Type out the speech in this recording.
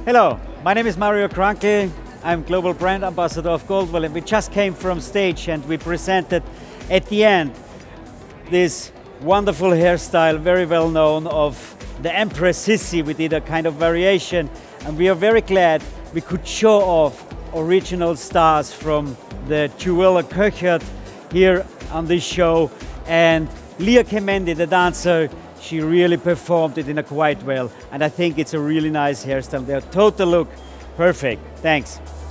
Hello, my name is Mario Krankl. I'm Global Brand Ambassador of Goldwell, and we just came from stage and we presented at the end this wonderful hairstyle, very well known, of the Empress Sissi. We did a kind of variation, and we are very glad we could show off original stars from the jeweler Köchert here on this show. And Leah Kemendi, the dancer, she really performed it in a quite well, and I think it's a really nice hairstyle. Their total look, perfect. Thanks.